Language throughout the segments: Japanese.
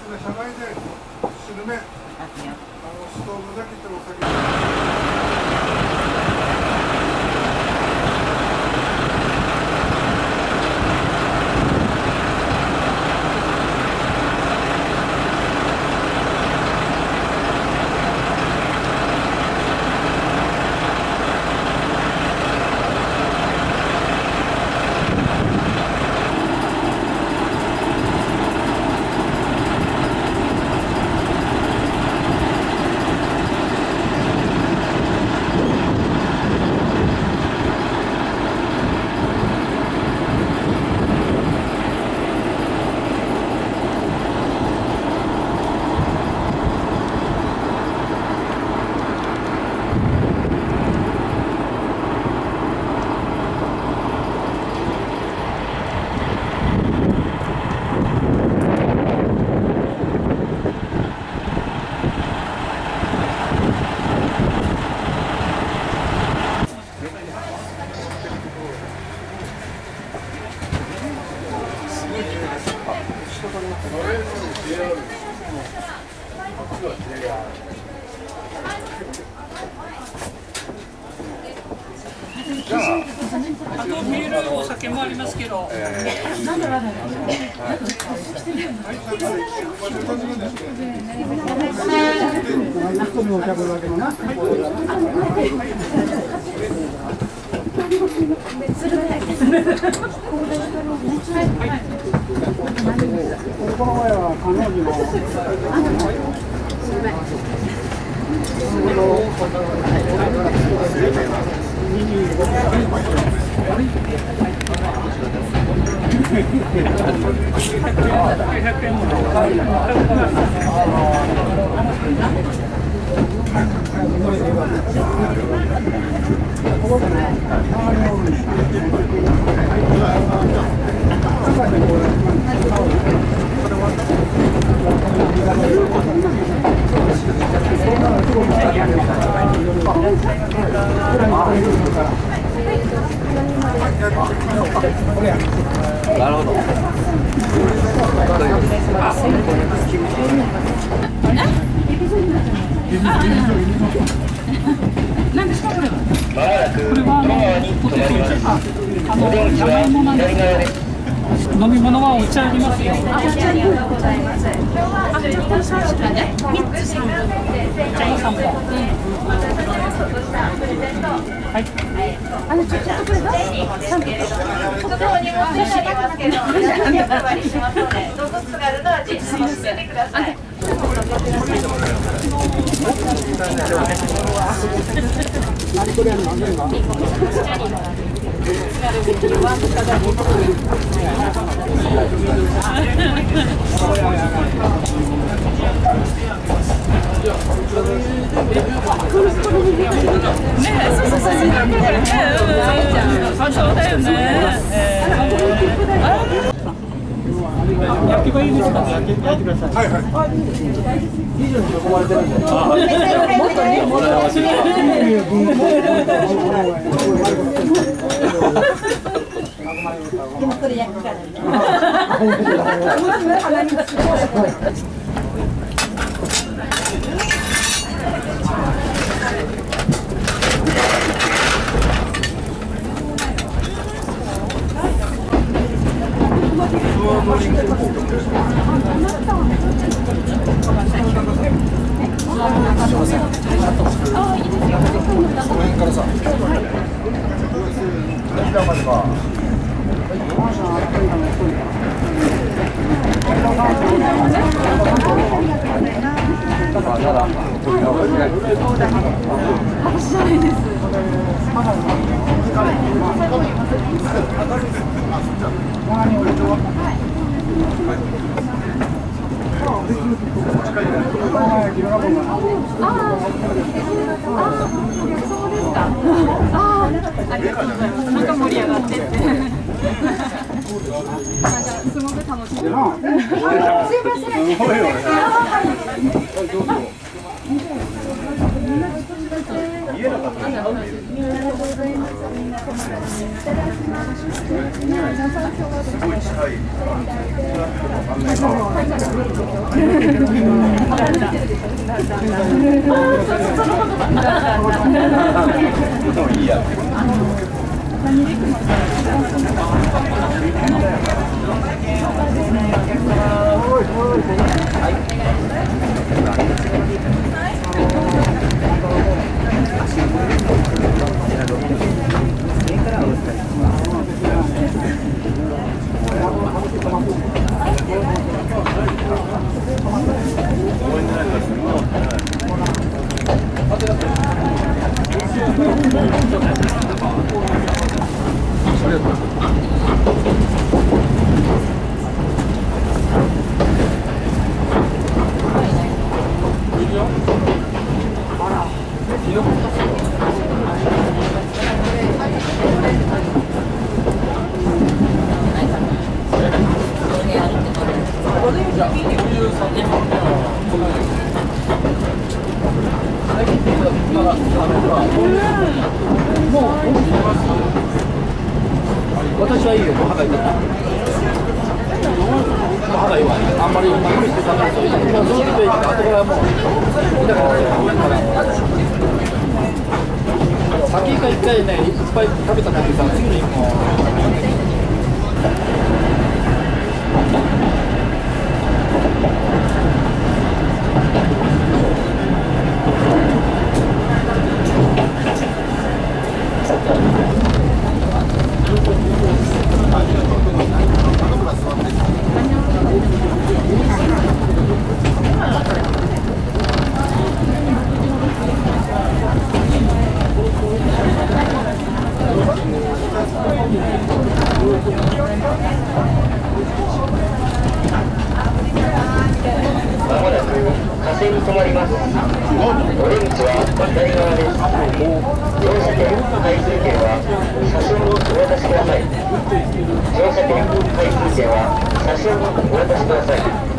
ね、車内でスルメ、ストーブだけでお酒。 あとビール、お酒もありますけど。 この前は彼女のなるほど。 何ですかこれは？ まもなくこれはポテト山芋なんですけど。飲み物はお茶ありますよ。 あ、お茶ありがとうございます。じゃあこれ3種ね。3つ3本。 茶の3本。はい。 ちょっとこれどうにもおっしゃりますけど、お配りしますので、どうぞ津軽の味楽しんでください。 焼き場いいですか？はいはい。 もっとね、もっとでもこれ焼くからね。 なんか盛り上がってって。なんかすごく楽しい。すいません。 もいいや。 私はいいよ、歯が痛い。歯が弱い。あんまり無理して食べるといい。その時といいから、後からもう痛くなるから。先が1回ね、いっぱい食べた時さ、次にもう。 まもなく火線に止まります。お出口は左側です。乗車券、回数券は車掌にお渡しください。乗車券、回数券は車掌にお渡しください。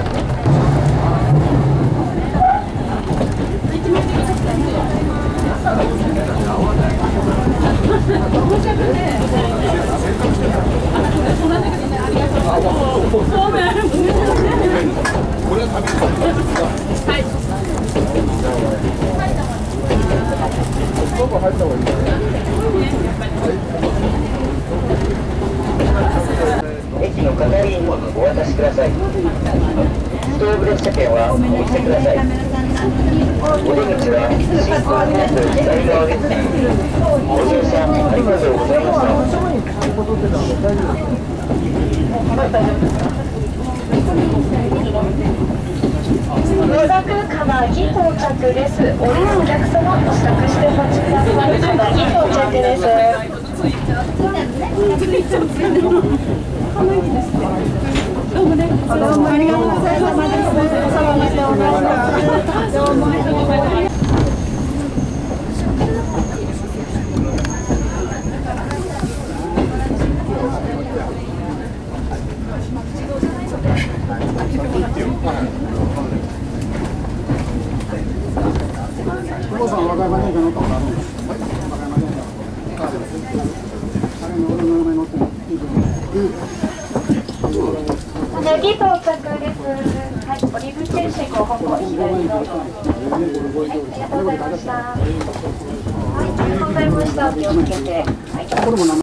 駅の係員にお渡しください。ストーブ列車券はお見せください。お出口は進行方向左側です。ご乗車ありがとうございました。 まもなく金木到着です。降りるお客様、支度してお待ちください。金木到着です。 どうもありがとうございます。お騒がせをお願いします。どうもありがとうございます。 久保さん、和歌山電車乗ったことあるんですか？和歌山電車。あれの俺の名前乗ってる。 金木到着です。はい、降り口停止ご方向左どうぞ。はい、ありがとうございました。はい、ありがとうございました。お気をつけて。はい。